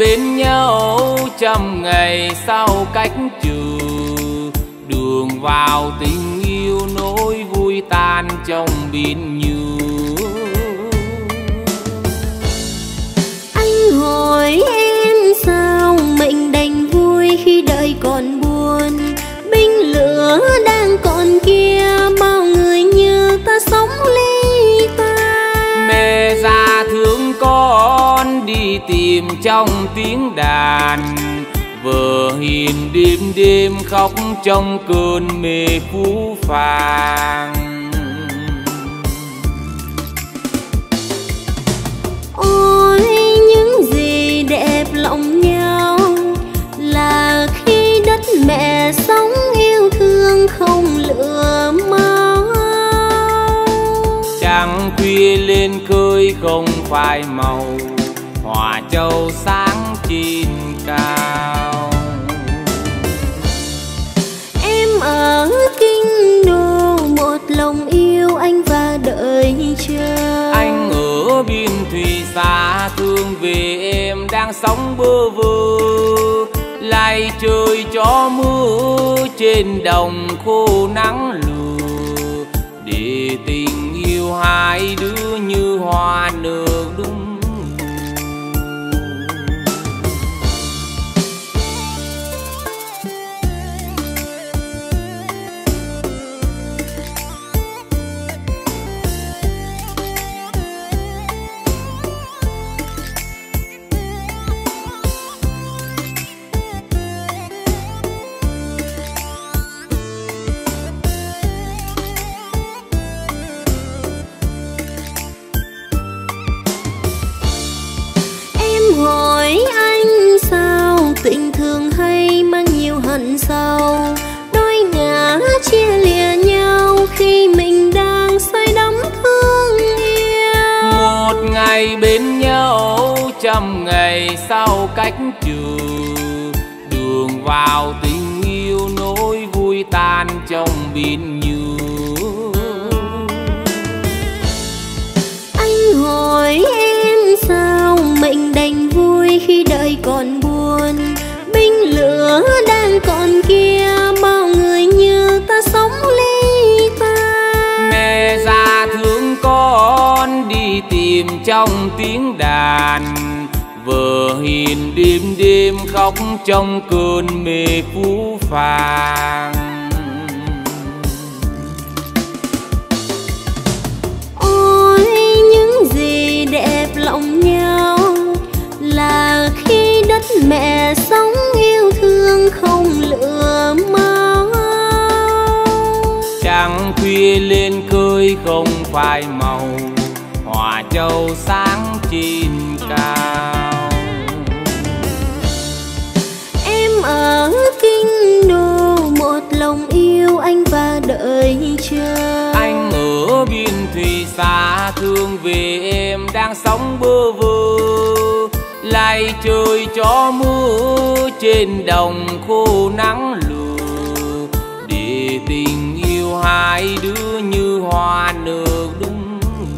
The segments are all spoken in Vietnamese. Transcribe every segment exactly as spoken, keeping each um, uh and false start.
bên nhau trăm ngày sau cách trừ, đường vào tình yêu nỗi vui tan trong biển như. Anh hỏi em sao mệnh đành vui khi đời còn buồn, binh lửa đang còn kia bao người như ta sống ly tan. Mẹ già thương con đi tìm trong tiếng đàn, vợ hiền đêm đêm khóc trong cơn mê phũ phàng. Ôi những gì đẹp lòng nhau là khi đất mẹ sống yêu thương không lửa máu. Trăng khuya lên khơi không phai màu, hòa châu sáng trên cao. Em ở kinh đô một lòng yêu anh và đợi chờ. Anh ở biên thùy xa thương về em đang sống bơ vơ, lại trời cho mưa trên đồng khô nắng lừa, để tình yêu hai đứa như hoa nở đúng. Hỏi anh sao tình thường hay mang nhiều hận sâu, đôi ngã chia lìa nhau khi mình đang say đắm thương yêu. Một ngày bên nhau trăm ngày sau cách trừ, đường vào tình yêu nỗi vui tan trong biển như. Anh hỏi em sao mệnh đành vui khi đời còn buồn, binh lửa đang còn kia bao người như ta sống ly tan. Mẹ già thương con đi tìm trong tiếng đàn, vợ hiền đêm đêm khóc trong cơn mê phũ phàng. Ôi những gì đẹp lòng nhau là khi đất mẹ sống yêu thương không lửa máu. Trăng khuya lên khơi không phai màu, hòa châu sáng trên cao. Em ở kinh đô một lòng yêu anh và đợi chờ. Anh ở biên thùy xa thương về em đang sống bơ vơ, lại trời cho mưa trên đồng khô nắng lừa, để tình yêu hai đứa như hoa nở đúng.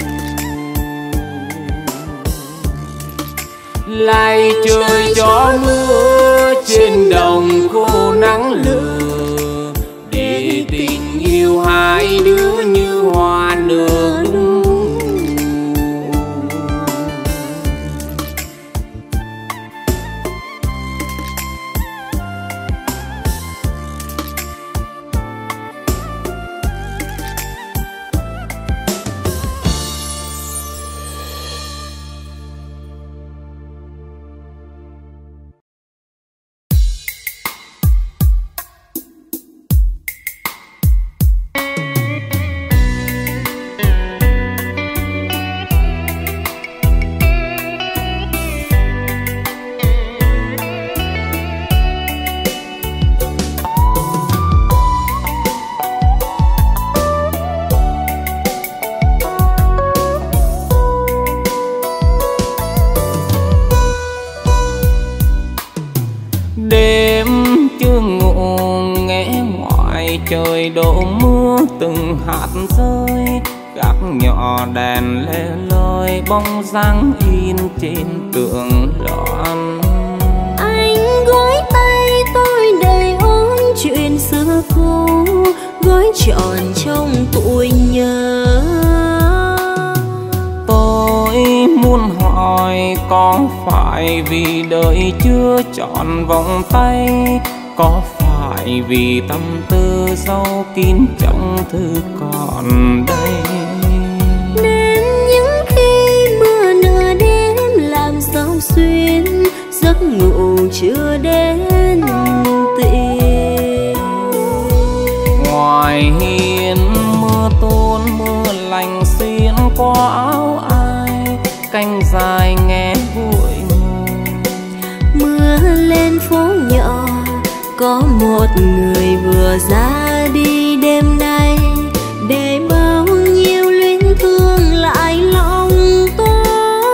Lại trời cho mưa trên đồng khô nắng lừa, để tình yêu hai đứa như hoa nở đúng. trời đổ mưa từng hạt rơi, gác nhỏ đèn lẻ loi bóng dáng in trên tường loan. cũ gói trọn trong tuổi nhớ. Tôi muốn hỏi có phải vì đời chưa trọn vòng tay, có phải vì tâm tư sâu kín trong thư còn đây, nên những khi mưa nửa đêm làm sao xuyên giấc ngủ chưa đến tìm. Ngoài hiên mưa tuôn mưa lành xuyên qua áo ai, canh dài nghe bụi ngùi. Mưa lên phố nhỏ có một người vừa ra đi đêm nay, để bao nhiêu luyến thương lại lòng tôi.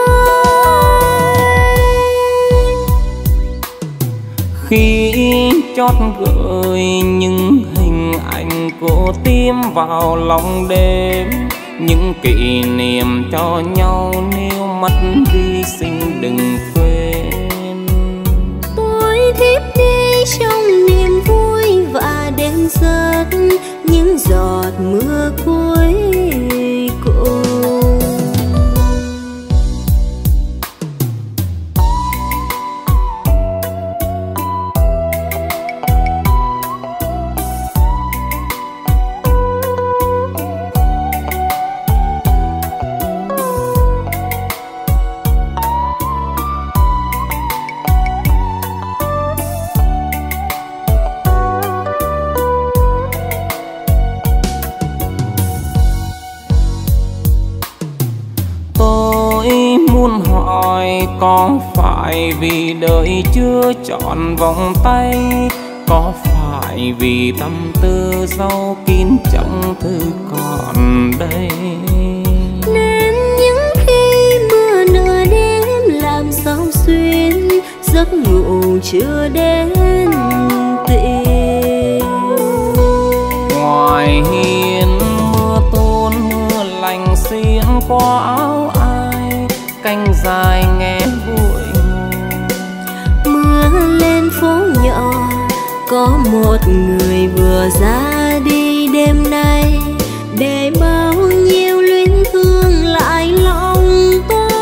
Khi chót gửi những hình ảnh cô tim vào lòng đêm, những kỷ niệm cho nhau nếu mất đi xin đừng quên. Tôi thiếp đi trong niềm vui và đêm giấc những giọt mưa cuối cùng. Muốn hỏi có phải vì đời chưa trọn vòng tay, có phải vì tâm tư sâu kín trong thư còn đây, nên những khi mưa nửa đêm làm sao xuyên giấc ngủ chưa đến tìm. Ngoài hiên mưa tuôn mưa lành xuyên qua áo ai, canh dài nghe bụi ngùi. Mưa lên phố nhỏ có một người vừa ra đi đêm nay, để bao nhiêu luyến thương lại lòng tôi.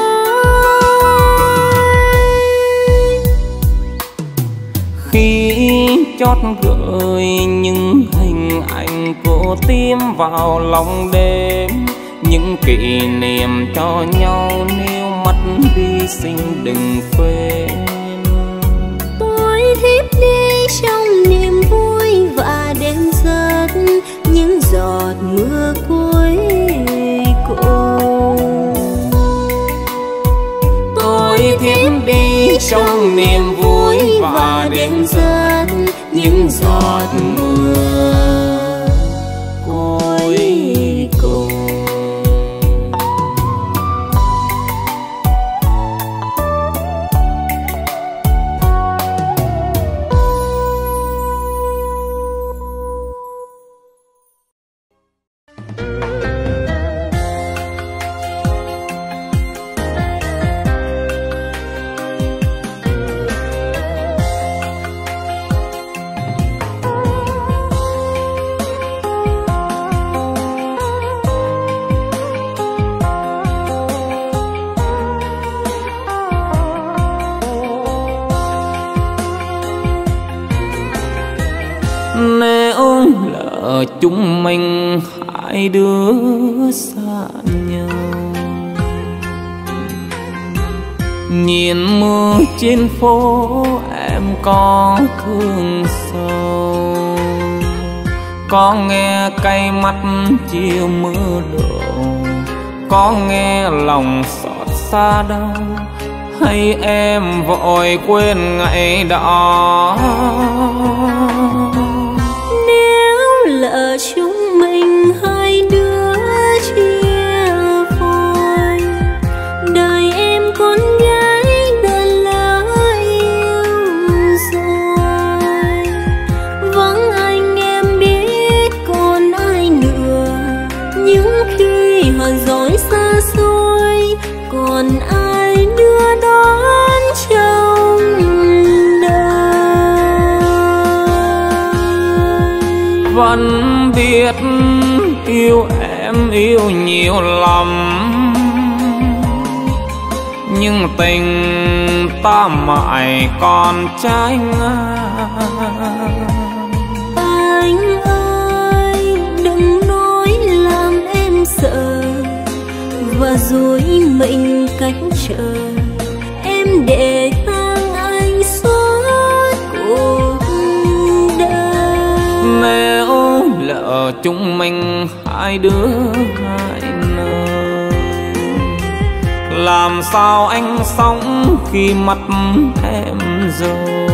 Khi chót gửi những hình ảnh cô tim vào lòng đêm, những kỷ niệm cho nhau nếu mất đi xin đừng quên. Tôi thiếp đi trong niềm vui và đêm giấc những giọt mưa cuối cùng. Tôi thiếp đi trong niềm vui và đêm giấc những giọt mưa cuối cùng. Nếu lỡ chúng mình hai đứa xa nhau, nhìn mưa trên phố em có thương sâu, có nghe cay mắt chiều mưa đổ, có nghe lòng xót xa đau, hay em vội quên ngày đó. Lỡ chúng mình hai đứa chia phôi, đời em con gái đã lỡ yêu rồi. Vắng anh em biết còn ai nữa, những khi họ dối xa xôi, còn ai đưa đón trong đời. vẫn biết yêu em yêu nhiều lắm, nhưng tình ta mãi còn trái ngang. Anh ơi đừng nói làm em sợ, và rồi mình cách chờ em để tang anh suốt cuộc đời. Nếu lỡ chúng mình hai đứa hai nơi, làm sao anh sống khi mất em rồi.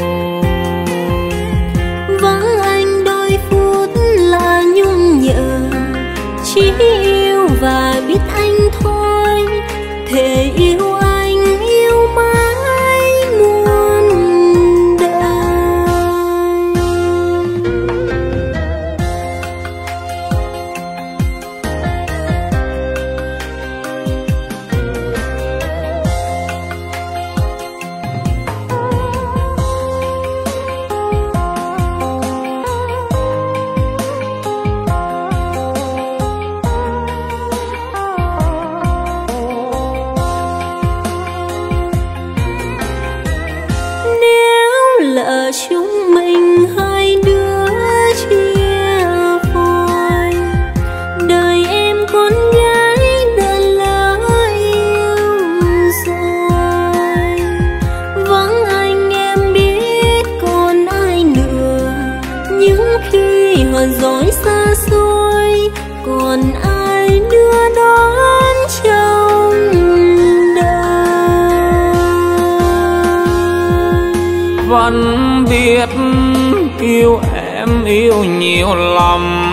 Vắng anh đôi phút là nhung nhớ, chỉ yêu và biết anh thôi, thề yêu anh yêu mãi muôn đời. Lỡ chúng mình hai đứa chia phôi, đời em con gái đã lỡ yêu rồi. Vắng anh em biết còn ai nữa, những khi hờn dỗi xa xôi, còn ai đưa đón trong vẫn biết yêu em yêu nhiều lắm,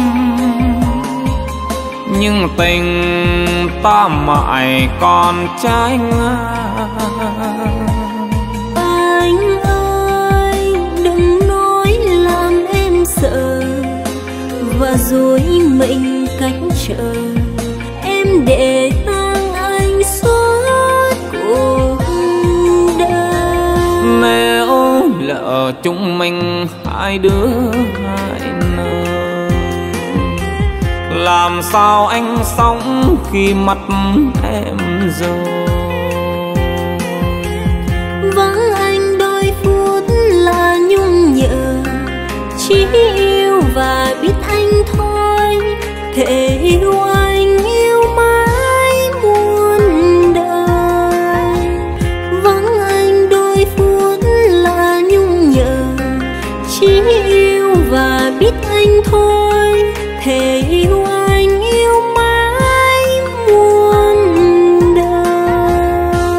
nhưng tình ta mãi còn trái ngang. Anh ơi đừng nói làm em sợ, và rồi mình cách chờ em để tang anh suốt cuộc đời. Nếu lỡ chúng mình hai đứa hai nơi, làm sao anh sống khi mất em rồi. Vắng anh đôi phút là nhung nhớ, chỉ yêu và biết anh thôi, thề yêu anh yêu mãi muôn đời. Vắng anh đôi phút là nhung nhớ, chỉ yêu và biết anh thôi, thề yêu anh yêu mãi muôn đời.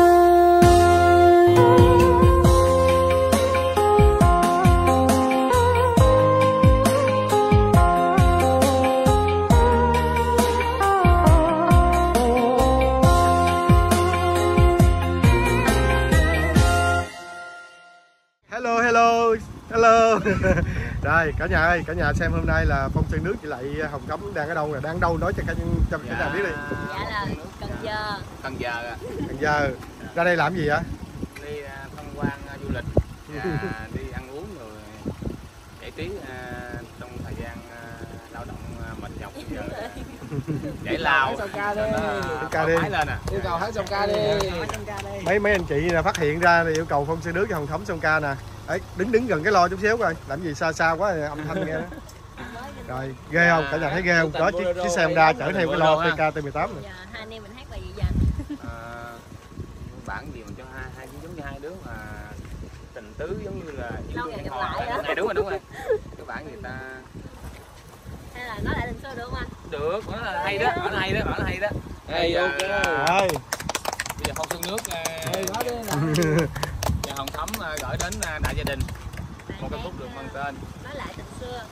Hello hello hello. Rồi cả nhà ơi, cả nhà xem hôm nay là Phong Sơn Nước với lại Hồng Cấm đang ở đâu nè, đang đâu nói cho cả cho cả nhà biết đi. Dạ là Cần Giờ. Cần Giờ à. Cần Giờ. Ra đây làm gì vậy? Đi uh, tham quan uh, du lịch và đi ăn uống rồi giải trí uh, trong thời gian uh, lao động uh, mệt nhọc giờ giải lao song ca đi, ca đi lên à. yêu cầu hát song ca đi. Mấy mấy anh chị là phát hiện ra thì yêu cầu Phong Sơn Nước với Hồng Cấm song ca nè. Ấy đứng đứng gần cái lo chút xíu coi, làm gì xa xa quá âm thanh nghe đó. Rồi ghê không? Cả nhà thấy ghê không? Đó chiếc chiếc xe Honda chở theo cái lo T K T mười tám này. Hai anh em mình hát bài gì dành? Bản gì mà cho hai hai giống như hai đứa mà tình tứ giống như là Lâu ngày gặp lại đó. Này đúng rồi đúng rồi. Cái bản người ta hay là nói lại lần sau được không anh? được, nó là hay đó, nó hay đó, nó hay đó. Hey, ok. Rồi. Bây giờ Phong Sơn Nước Hey, nói đi nè. và Hồng Thấm gửi đến đại gia đình một ca khúc được mang tên Nói lại tình xưa.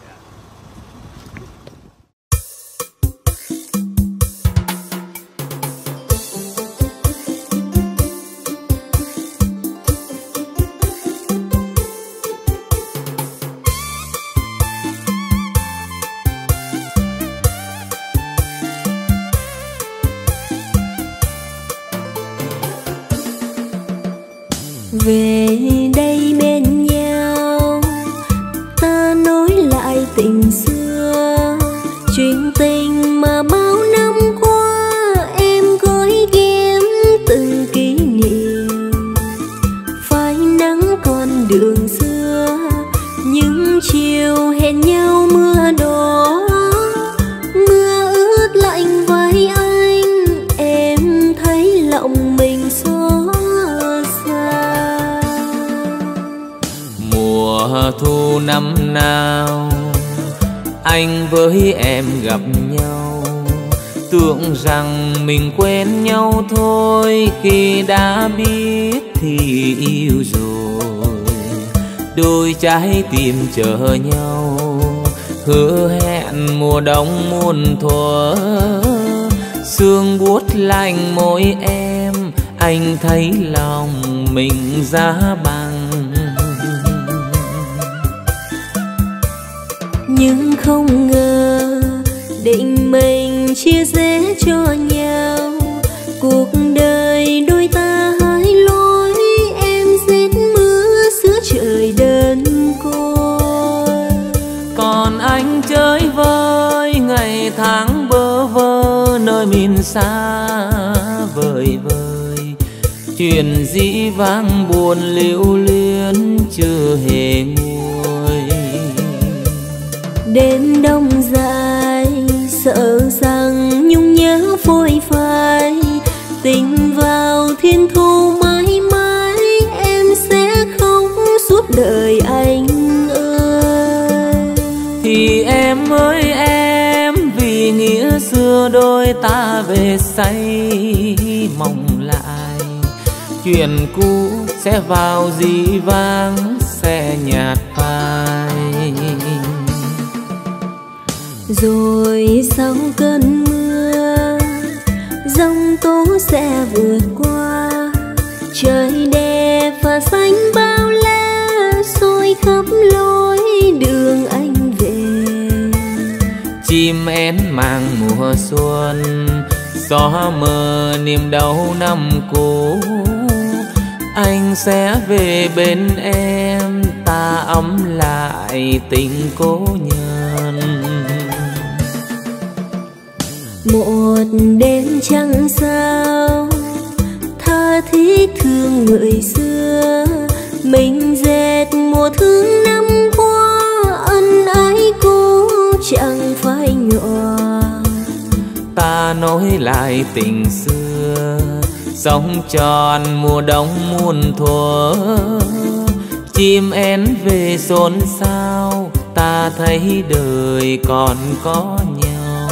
Về đây bên nhau ta nói lại tình xưa, chuyện tình mà bao năm qua em gói ghém từng kỷ niệm. Phai nắng con đường xưa, những chiều hẹn nhau mưa đổ, mưa ướt lạnh vai anh, em thấy lòng mình xót xa. Mùa thu năm nào anh với em gặp nhau, tưởng rằng mình quen nhau thôi, khi đã biết thì yêu rồi. Đôi trái tim chờ nhau, hứa hẹn mùa đông muôn thuở. Sương buốt lạnh môi em, anh thấy lòng mình giá băng. Nhưng không ngờ định mình chia rẽ cho nhau, cuộc đời đôi ta hai lối, em rét mưa giữa trời đơn côi. Còn anh chơi vơi ngày tháng bơ vơ, nơi miền xa vời vời. Chuyện dĩ vãng buồn lưu luyến chưa hề nguôi. Đêm đông dài sợ rằng nhung nhớ phôi phai, tình vào thiên thu mãi mãi, em sẽ không suốt đời anh ơi. Thì em ơi em, vì nghĩa xưa đôi ta về say mong lại. Chuyện cũ sẽ vào dĩ vãng, sẽ nhạt phai. Rồi sau cơn mưa, giông tố sẽ vượt qua. Trời đẹp và xanh bao la, xôi khắp lối đường anh về. Chim én mang mùa xuân, gió mơ niềm đau năm cũ. Anh sẽ về bên em, ta ấm lại tình cố nhân. Một đêm trăng sao, tha thiết thương người xưa. Mình dệt mùa thương năm qua, ân ái cũ chẳng phai nhòa. Ta nối lại tình xưa, sống tròn mùa đông muôn thuở. Chim én về xôn xao, ta thấy đời còn có nhau.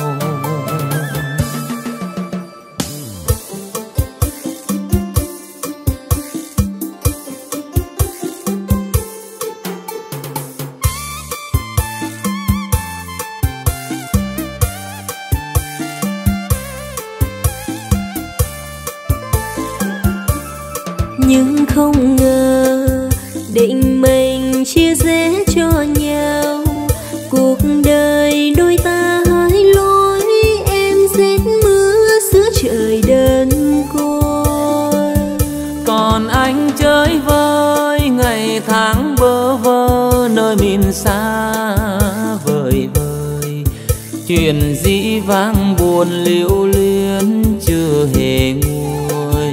Nhưng không ngờ định mình chia rẽ cho nhau, cuộc đời đôi ta hai lối, em rét mưa giữa trời đơn côi. Còn anh chơi vơi ngày tháng bơ vơ, nơi miền xa vời vời. Chuyện dĩ vãng buồn lưu luyến chưa hề nguôi.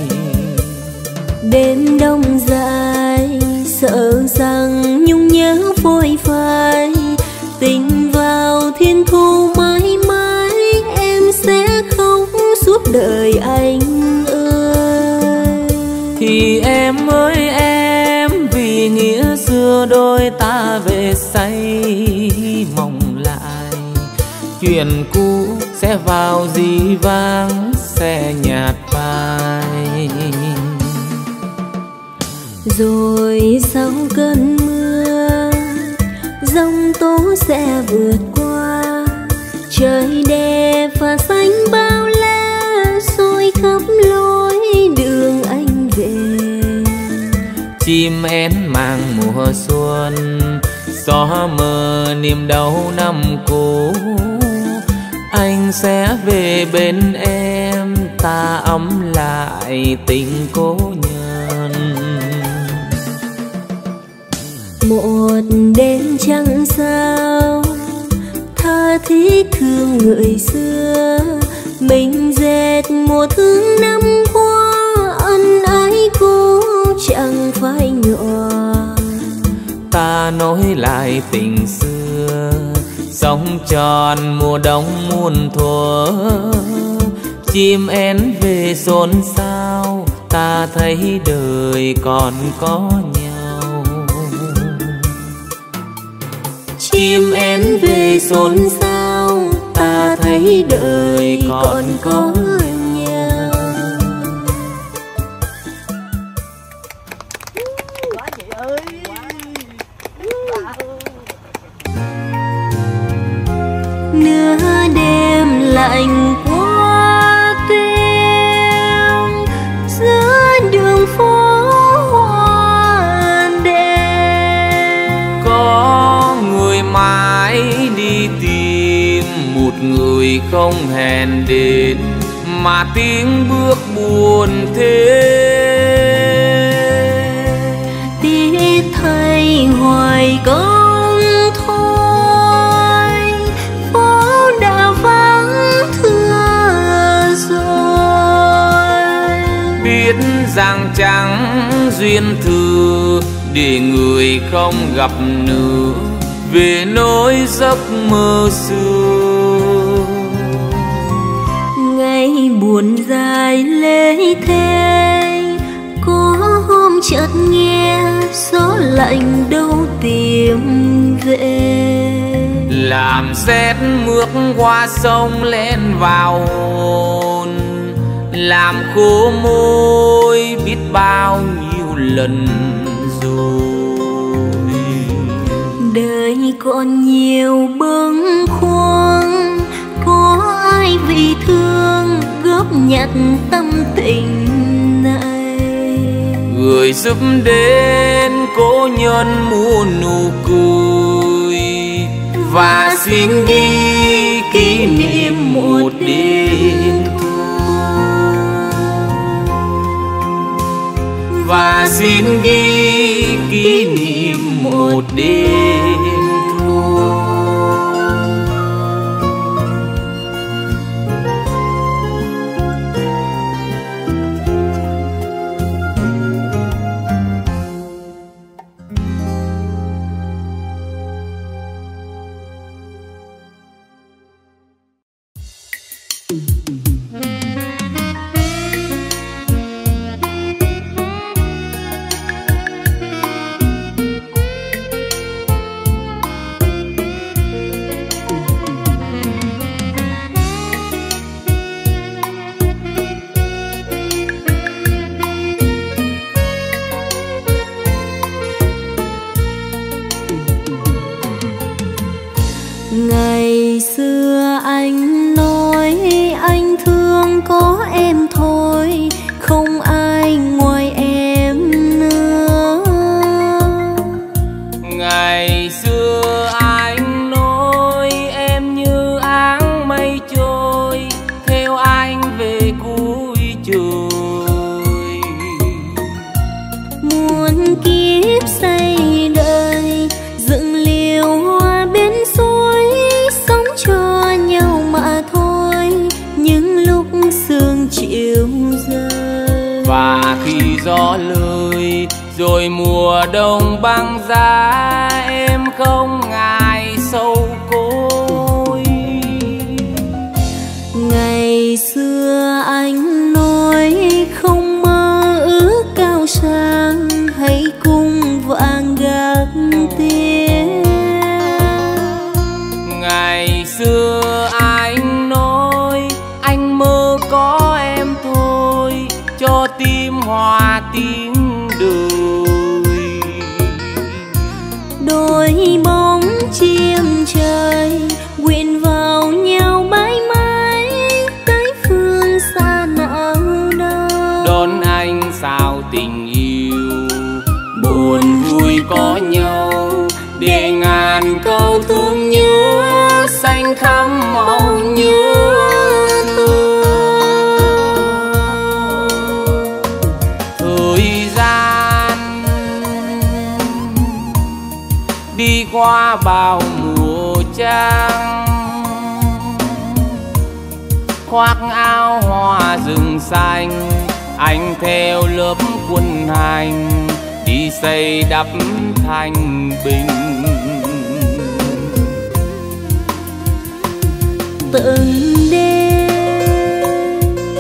Đêm đông dài sợ rằng nhung nhớ phôi phai, tình vào thiên thu mãi mãi, em sẽ không suốt đời anh ơi. Thì em ơi em, vì nghĩa xưa đôi ta về say mong lại. Chuyện cũ sẽ vào dĩ vãng, sẽ nhạt phai. Rồi sau cơn mưa, giông tố sẽ vượt qua. Trời đẹp và xanh bao la, xôi khắp lối đường anh về. Chim én mang mùa xuân, gió mơ niềm đau năm cũ. Anh sẽ về bên em, ta ấm lại tình cố nhân. Một đêm trăng sao, thiết thương người xưa. Mình dệt mùa thương năm qua, ân ái cô chẳng phải nhỏ. Ta nói lại tình xưa, sóng tròn mùa đông muôn thuở. Chim én về xôn xao, ta thấy đời còn có nhau. Chim én về xôn xao, ta thấy đời còn có nhau. Quá chị ơi. Nửa đêm lạnh qua đêm, giữa đường phố hoa đèn. Có người mãi đi tìm một người không hẹn đến, mà tiếng bước buồn thế. Tiếc thay hoài công thôi, phố đã vắng thưa rồi. Biết rằng chẳng duyên thừa, để người không gặp nữa, về nỗi giấc mơ xưa. Ngày buồn dài lê thế, có hôm chợt nghe gió lạnh đâu tìm về. Làm rét mướt qua sông len vào hồn, làm khô môi biết bao nhiêu lần rồi. Đời còn nhiều bâng khuâng, có ai vì thương góp nhặt tâm tình này. Người giúp đến cố nhân muôn nụ cười, và xin ghi kỷ niệm một đêm thu. Và xin ghi kỷ niệm một đêm thu. Ngày xưa anh nói anh thương có em thôi, không ai ngoài em nữa. Ngày xưa anh nói em như áng mây trôi, theo anh về cuối trời. Muôn kiếp xây đời, dựng liều hoa bên suối, sống cho nhau mà thôi, những lúc sương chiều rơi. Và khi gió lơi rồi mùa đông băng giá, em không ngại sâu côi. Ngày xưa anh nói không mơ ước cao sang, hãy cùng vạn gác tiếng. Ngày xưa anh nói anh mơ có em thôi, cho tim hòa tiếng đời. Đôi bóng chim trời quyện vào nhau mãi mãi, tới phương xa nào đâu. Đón anh sao tình yêu, buồn vui có nhau, để ngàn câu thương nhớ xanh thắm màu nhớ thương. Thời gian đi qua bao mùa trăng, khoác áo hoa rừng xanh, anh theo lớp quân hành đi xây đắp thành bình. Từng đêm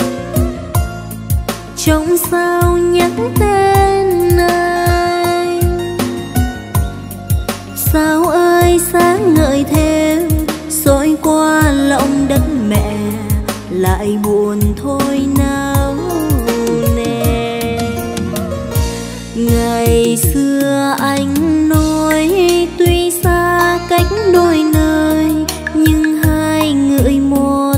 trong sao nhắc tên anh, sao ơi sáng ngời thêm xối qua lòng đất mẹ, lại buồn thôi nào nè. Ngày xưa anh nói tuy xa cách đôi nơi, nhưng hai người một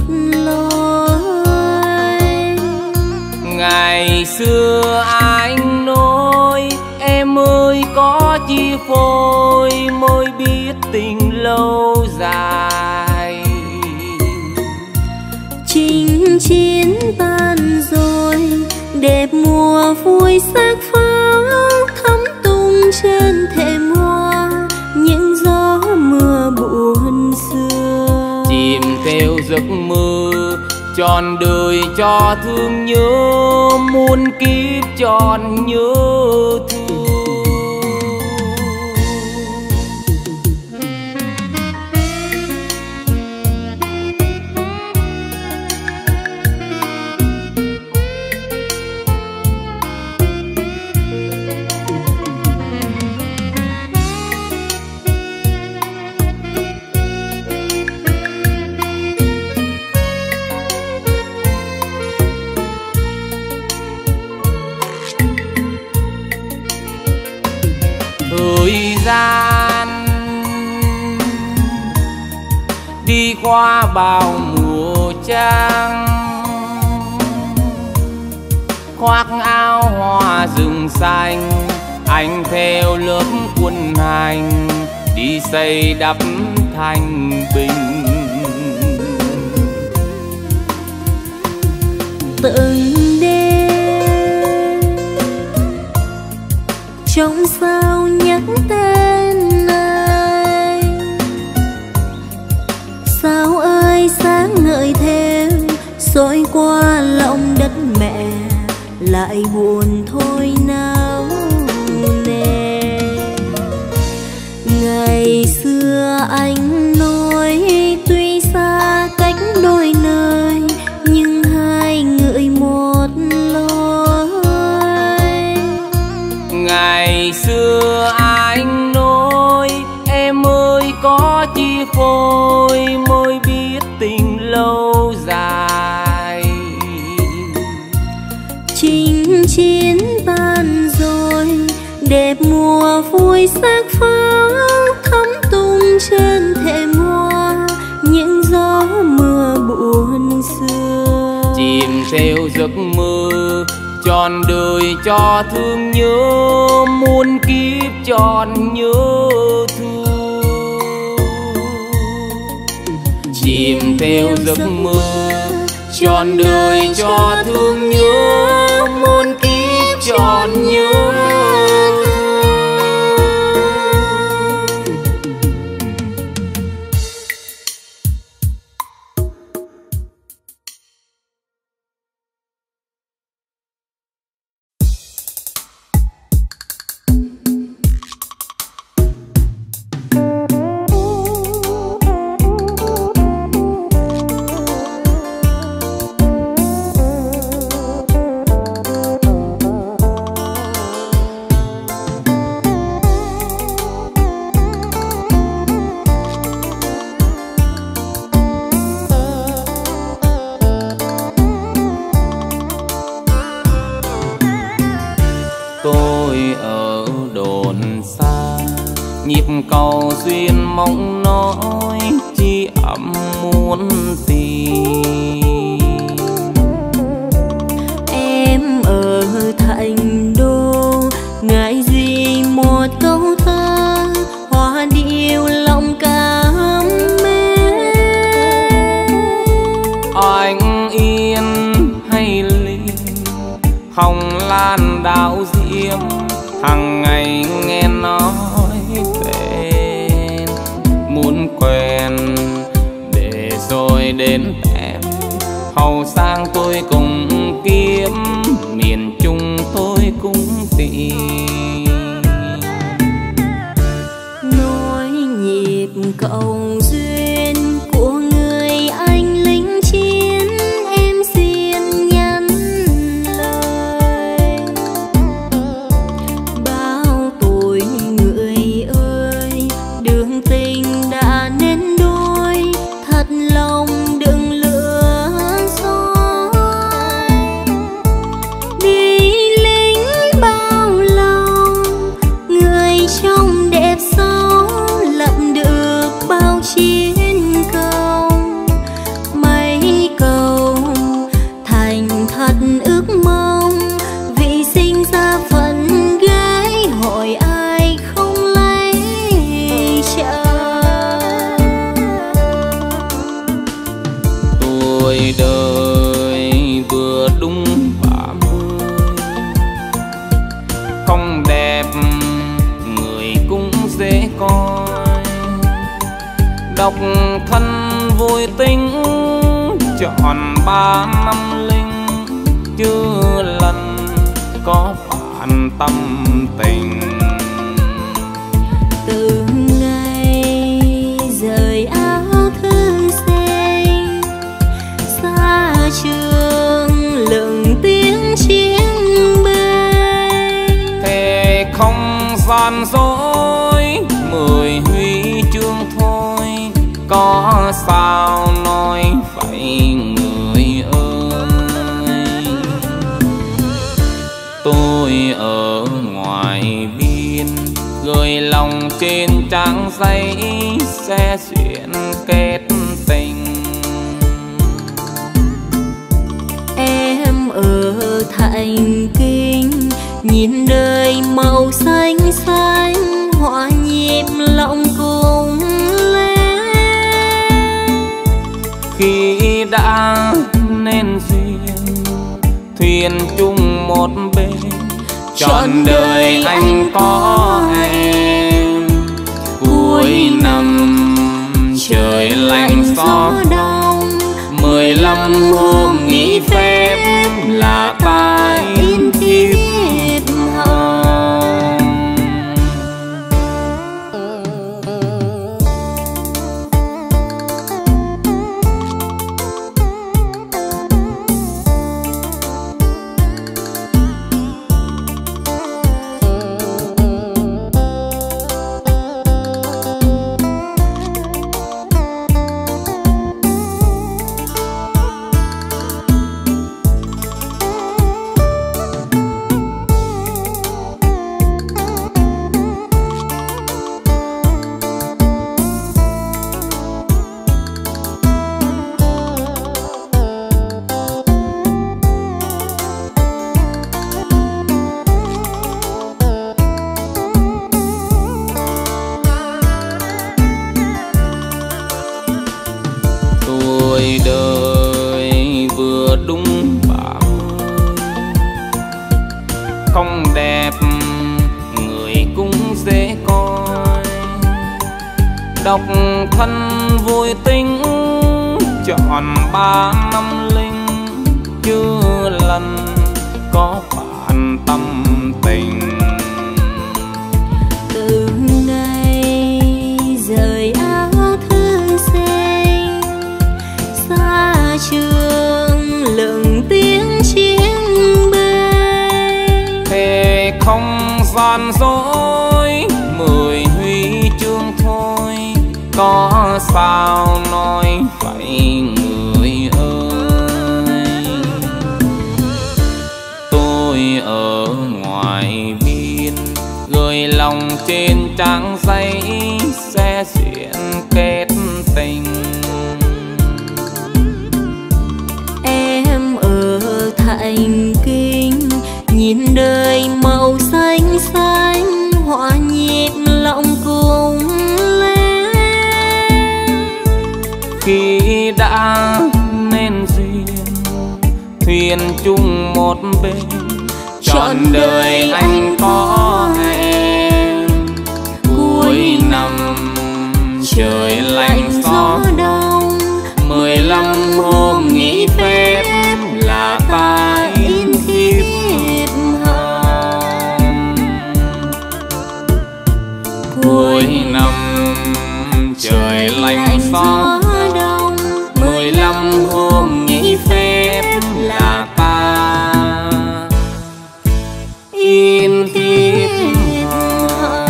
lối. Ngày xưa anh nói em ơi có chi phôi, mới biết tình lâu dài. Chinh chiến tan rồi, đẹp mùa vui sắc pháo thắm tung trên thềm hoa, những gió mưa buồn xưa. Chìm theo giấc mơ trọn đời cho thương nhớ, muôn kiếp trọn nhớ thương. Thời gian đi qua bao mùa trăng, khoác áo hoa rừng xanh, anh theo lớp quân hành đi xây đắp thành bình. Từng đêm trong sao nhắc tên anh, sao ơi sáng ngời thêm xối qua lòng đất mẹ, lại buồn thôi nào nè. Ngày xưa anh nói tuy xa cách đôi nơi, nhưng hai người một lối. Ngày xưa anh nói em ơi có chi phôi, mới biết tình lâu dài. Chinh chiến tan rồi, đẹp mùa vui sắc pháo thắm tung trên thềm hoa, những gió mưa buồn xưa. Chìm theo giấc mơ trọn đời cho thương nhớ, muôn kiếp trọn nhớ thương. Chìm theo giấc mơ trọn đời cho thương nhớ, muôn kiếp trọn nhớ thương. Cầu duyên mong nói chi ấm muốn tìm. Em ở thành đô ngại gì một câu thơ, hoa điệu lòng cảm mến. Anh yên hay linh hồng lan đạo diêm, hằng ngày nghe nói muốn quen để rồi đến em hầu sang tôi cùng kiếm, miền Trung tôi cũng tìm. Nối nhịp cầu duyên của người anh lính chiến, em xin nhắn lời. Bao tuổi người ơi, đường tình đã nên đôi, thật lòng đừng lừa dối. Đi lính bao lâu, người trông đẹp xấu, lậm được bao chiến công. Mấy câu thành thật ước mong, vì sinh ra phận gái hỏi ai không lấy chồng. Tuổi đời vừa đúng ba mươi, không đẹp người cũng dễ coi. Độc thân vui tính trọn ba năm linh, chưa lần có phản tâm tình. Từ ngày rời áo thư xanh, xa trường lừng tiếng chiến binh. Thề không gian dối mười huy chương thôi, có sao nói vậy người ơi. Tôi ở ngoài biên, gửi lòng trên trang giấy, sẽ duyên kết tình. Em ở thành kinh, nhìn đời màu xanh xanh, hòa nhịp lòng cùng lên. Khi đã nên duyên, thuyền chung một bên, trọn đời anh có em. Cuối năm trời lạnh gió đông, mười lăm hôm nghỉ phép là ta in thiếp hồng. Tuổi đời vừa đúng ba mươi, không đẹp người cũng dễ coi. Độc thân vui tính trọn ba năm linh, chưa lần có phản tâm tình. Từ ngày rời áo thư xanh, xa trường lừng tiếng chiến binh. Thề không gian dối mười huy chương thôi, có sao nói vậy người ơi. Tôi ở ngoài biên, gửi lòng trên trang giấy, sẽ duyên kết tình. Em ở thành kinh, nhìn đời màu xanh xanh, hòa nhịp lòng cùng lên. Khi đã nên duyên, thuyền chung một bên, trọn đời anh có em. Cuối năm trời lạnh gió đông, mười lăm hôm nghĩ phép là ta in thiếp hồng. Cuối năm trời lạnh gió đông, mười lăm hôm nghỉ phép là ta in thiếp hồng.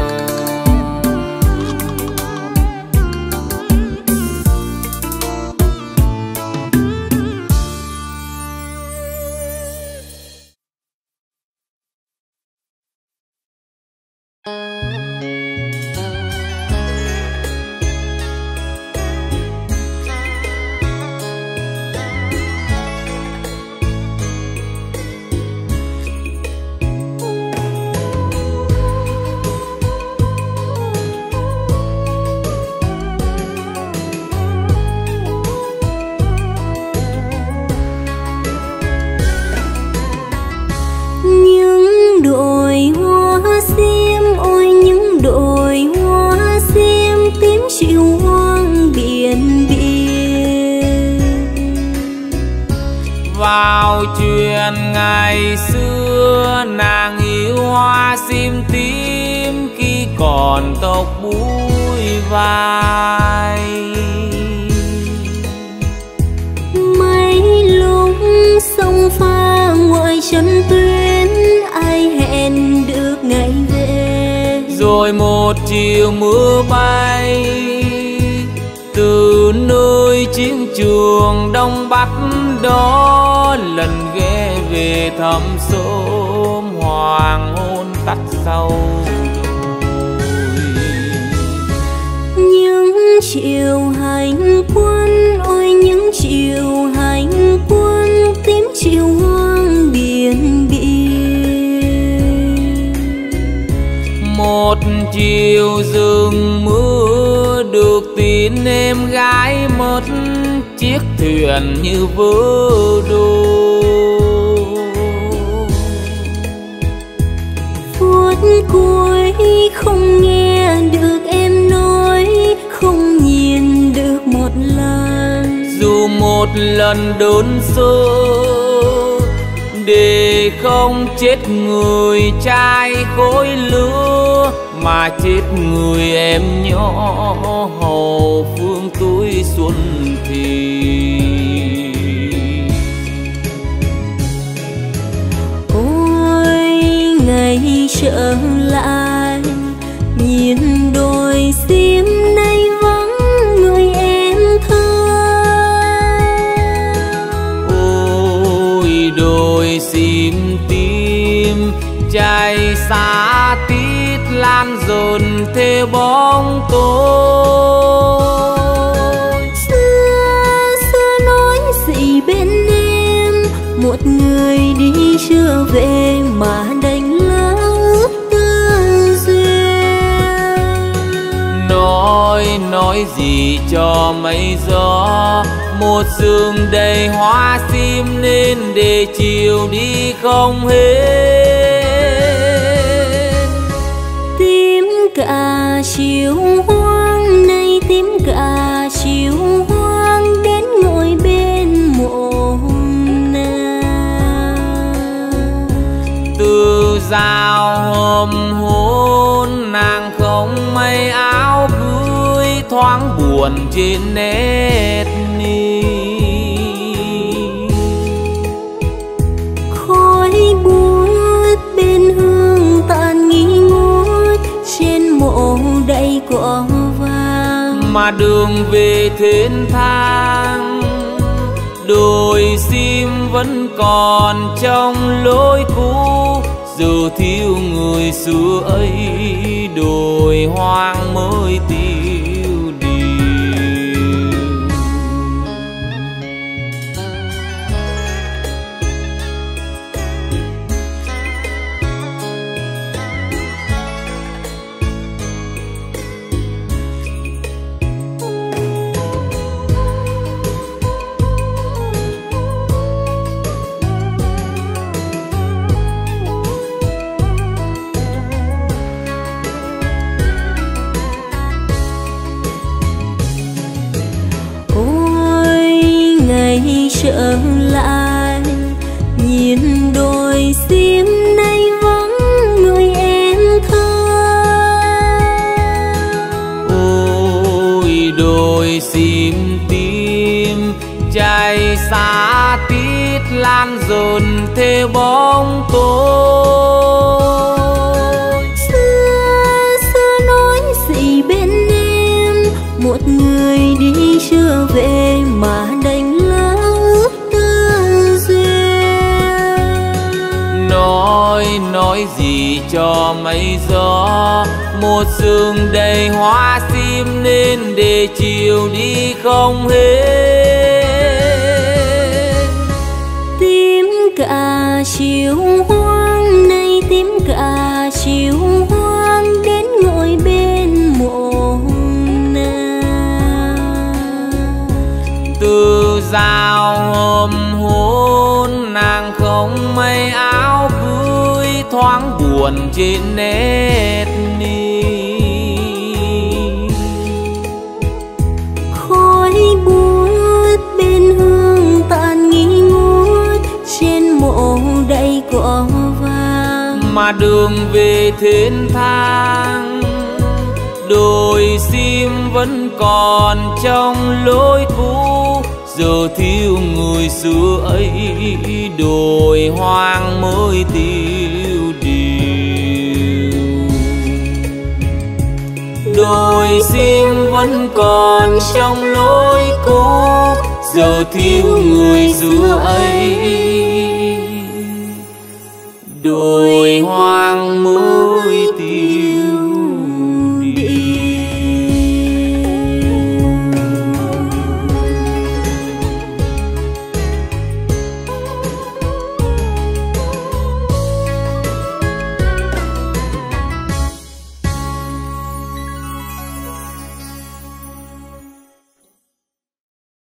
Vào chuyện ngày xưa nàng yêu hoa sim tím khi còn tóc búi vai. Mấy lúc sông pha ngoài chân tuyến ai hẹn được ngày về. Rồi một chiều mưa bay từ nơi chiến trường Đông Bắc đó, lần ghé về thăm xóm hoàng hôn tắt sâu. Những chiều hành quân, ôi những chiều hành quân, tím chiều hoang biển biển. Một chiều rừng mưa được tin em gái mất, chiếc thuyền như vỡ đô. Phút cuối không nghe được em nói, không nhìn được một lần. Dù một lần đốn sơ để không chết người trai khối lửa, mà chết người em nhỏ hầu phương tuổi xuân thì. Ôi ngày trở lại nhìn đồi sim nay vắng người em thương. Ôi đồi sim tím chạy xa tít lan dồn theo bóng tối. Xưa xưa nói gì bên em, một người đi chưa về mà đành lỡ ước tương duyên. Nói nói gì cho mây gió, một sương đầy hoa sim nên để chiều đi không hết. Tím cả chiều hoang nay, tím cả chiều hoang đến ngồi bên mộ nàng. Từ giao hôm hôn nàng không may áo cưới, thoáng buồn trên nét mi. Khói buốt bên hương tàn nghi ngút, trên mộ đầy cỏ vàng. Mà đường về thiên thang, đồi sim vẫn còn trong lối cũ. Dù thiếu người xưa ấy, đồi hoang mới tiêu điều. ngày trở lại, nhìn đôi sim nay vắng người em thơ. Ôi đôi sim tim chạy xa tít lan dồn theo bóng tối. Xưa xưa nói gì bên em, một người đi chưa về mà đành lỡ ước tơ duyên. Nói nói gì cho mây gió, một sương đầy hoa sim nên để chiều đi không hết. Tím cả chiều hoang nay, tím cả chiều hoang đến ngồi bên mộ nàng. Từ giao hôm hôn nàng không mây áo cưới, thoáng buồn trên nét mi. Khói buốt bên hương tàn nghi ngút, trên mộ đầy cỏ vàng. Mà đường về thiên thang, đôi sim vẫn còn trong lối cũ. Giờ thiếu người xưa ấy, đồi hoang mới tiêu điều. Đôi sim vẫn còn trong lối cũ, giờ thiếu người xưa ấy, đồi hoang mới